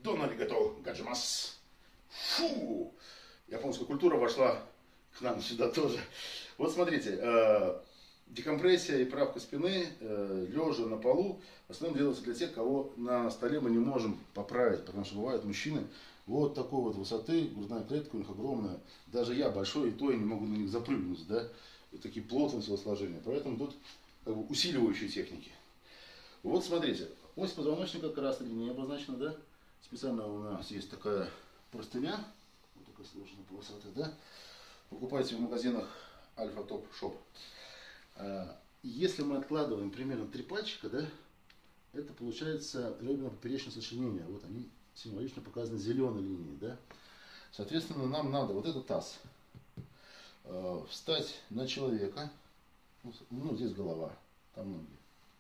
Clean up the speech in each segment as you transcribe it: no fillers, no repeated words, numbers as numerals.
Дон аригато гаджимас. Фу! Японская культура вошла к нам сюда тоже. Вот смотрите, декомпрессия и правка спины, лежа на полу, в основном делается для тех, кого на столе мы не можем поправить, потому что бывают мужчины вот такой вот высоты, грудная клетка у них огромная. Даже я большой, и то я не могу на них запрыгнуть, да? И такие плотные телосложения. Поэтому тут как бы усиливающие техники. Вот смотрите, ось позвоночника красной линией обозначена, да? Специально у нас есть такая простыня, вот такая сложная полосатая, да? Покупайте в магазинах Альфа Топ Шоп. Если мы откладываем примерно 3 пальчика, да, это получается реберно-поперечное сочленение. Вот они символично показаны зеленой линией, да. Соответственно, нам надо вот этот таз встать на человека. Ну, здесь голова, там ноги.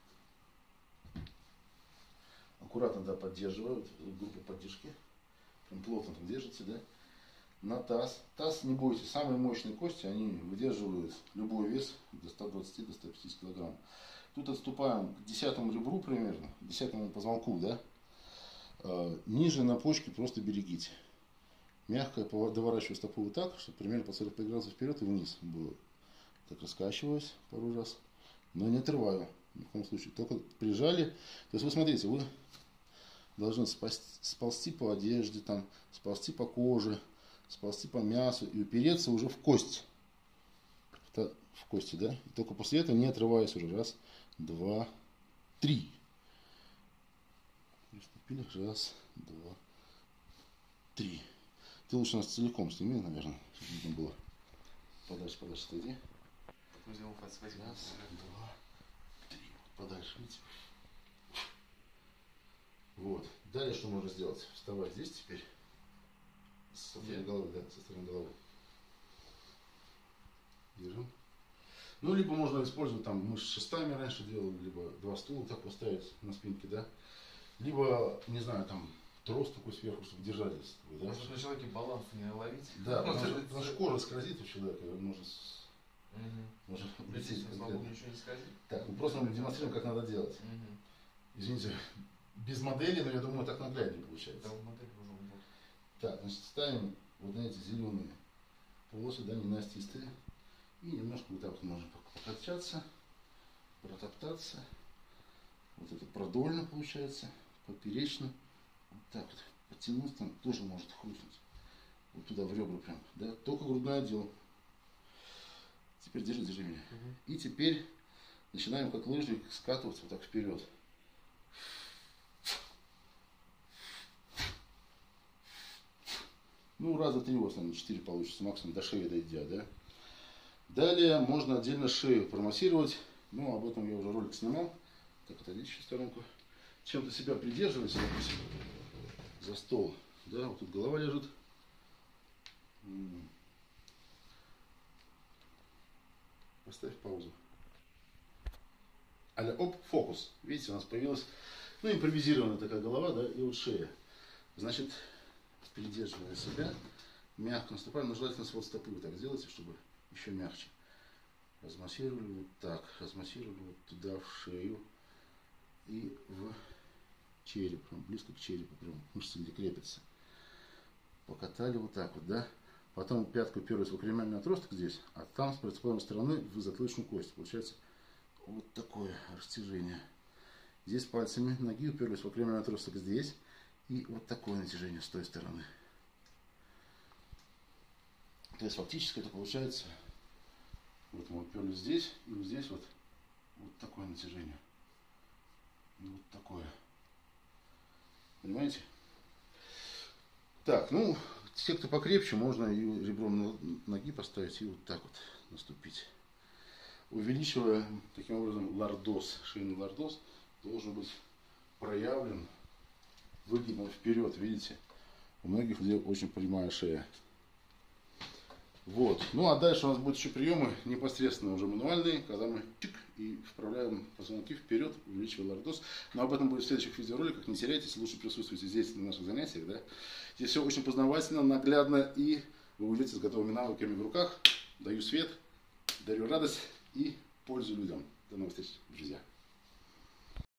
Аккуратно, да, поддерживаю, вот, группа поддержки. Прям плотно там держите, да. На таз. Таз, не бойтесь, самые мощные кости, они выдерживают любой вес до 120 до 150 килограмм. Тут отступаем к 10-му ребру примерно, к 10-му позвонку, да. Ниже на почке просто берегите. Мягко доворачиваю стопу вот так, чтобы примерно по 45 градусов вперед и вниз было. Так раскачиваюсь пару раз, но не отрываю ни в коем случае. Только прижали. То есть вы смотрите, вы должны сползти по одежде, там, сползти по коже, сползти по мясу и упереться уже в кость. В кости, да? И только после этого не отрываясь уже. Раз, два, три. Приступили. Раз, два, три. Ты лучше нас целиком сними, наверное, чтобы видно было. Подальше, отойди. Раз, два, три. Подальше, видите? Вот. Далее что можно сделать? Вставай здесь теперь. Со стороны головы, да, со стороны головы. Держим. Ну, либо можно использовать, там, мы с шестами раньше делали, либо 2 стула так поставить на спинке, да. Либо, не знаю, там, трос такой сверху, чтобы держались. Да? Может на человеке баланс не ловить? Да, потому что кожа скользит у человека, можно лететь. Ничего не скользит. Так, мы просто демонстрируем, как надо делать. Извините, без модели, но я думаю, так нагляднее получается. Да, модель уже будет. Так, значит, ставим вот на эти зеленые полосы, да, ненастистые. И немножко вот так вот можно покачаться, протоптаться. Вот это продольно получается, поперечно. Вот так вот подтянуть, там тоже может хрустнуть. Вот туда в ребра прям, да, только грудной отдел. Теперь держи меня. И теперь начинаем как лыжник скатываться вот так вперед. Ну, раза 3, вот, 4 получится, максимум до шеи дойдя, да. Далее можно отдельно шею промассировать. Ну, об этом я уже ролик снимал. Так, отойдите еще в сторонку. Чем-то себя придерживайте, допустим, за стол. Да, вот тут голова лежит. Поставь паузу. Аля, оп, фокус. Видите, у нас появилась, ну, импровизированная такая голова, да, и вот шея. Значит, придерживая себя, мягко наступаем, но желательно свод стопы вы так сделайте, чтобы еще мягче. Размассировали вот так, размассировали вот туда в шею и в череп, прям близко к черепу, прям мышцы где крепятся. Покатали вот так вот, да. Потом пятку уперлись в акромиальный отросток здесь, а там с противоположной стороны в затылочную кость. Получается вот такое растяжение. Здесь пальцами ноги уперлись в акромиальный отросток здесь. И вот такое натяжение с той стороны. То есть фактически это получается, вот мы уперлись здесь, и вот здесь вот такое натяжение. И вот такое. Понимаете? Так, ну, те, кто покрепче, можно и ребром ноги поставить и вот так вот наступить. Увеличивая таким образом лордоз, шейный лордоз должен быть проявлен выгибом вперед, видите? У многих людей очень прямая шея. Вот. Ну а дальше у нас будут еще приемы непосредственно уже мануальные, когда мы чик и вправляем позвонки вперед, увеличивая лордоз. Но об этом будет в следующих видеороликах. Не теряйтесь, лучше присутствуйте здесь на наших занятиях. Да? Здесь все очень познавательно, наглядно, и вы уйдете с готовыми навыками в руках. Даю свет, дарю радость и пользу людям. До новых встреч, друзья.